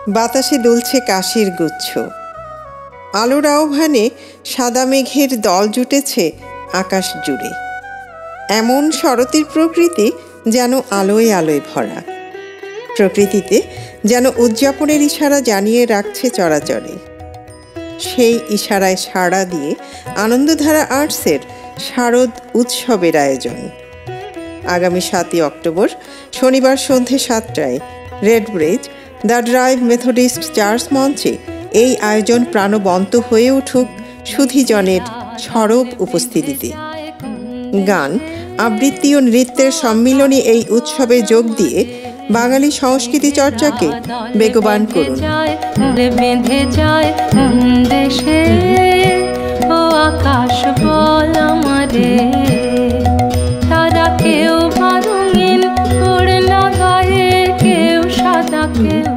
বাতাসে দুলছে কাশির গুচ্ছ। আলোর আহ্বানে সাদা মেঘের দল জুটেছে আকাশ জুড়ে। এমন শরতের প্রকৃতি যেন আলোয় আলোয় ভরা। প্রকৃতিতে যেন উদযাপনের ইশারা জানিয়ে রাখছে চরাচরে। সেই ইশারায় সাড়া দিয়ে আনন্দধারা আর্টসের শারদ উৎসবের আয়োজন। আগামী 7ই অক্টোবর শনিবার সন্ধে 7টায় Red Bridge the Drive Methodist Church মঞ্চে এই আয়োজন প্রাণবন্ত হয়ে উঠুক সুধীজনের সরব উপস্থিতিতে। গান, আবৃত্তি ও নৃত্যের সম্মিলনী এই উৎসবে যোগ দিয়ে বাঙালি সংস্কৃতি চর্চাকে বেগবান করুন। বেঁধে যায় দেশে ও আকাশ বল আমারে, তারা কেউ রঙিন ওড়না গায়ে, কেউ সাদা কেউ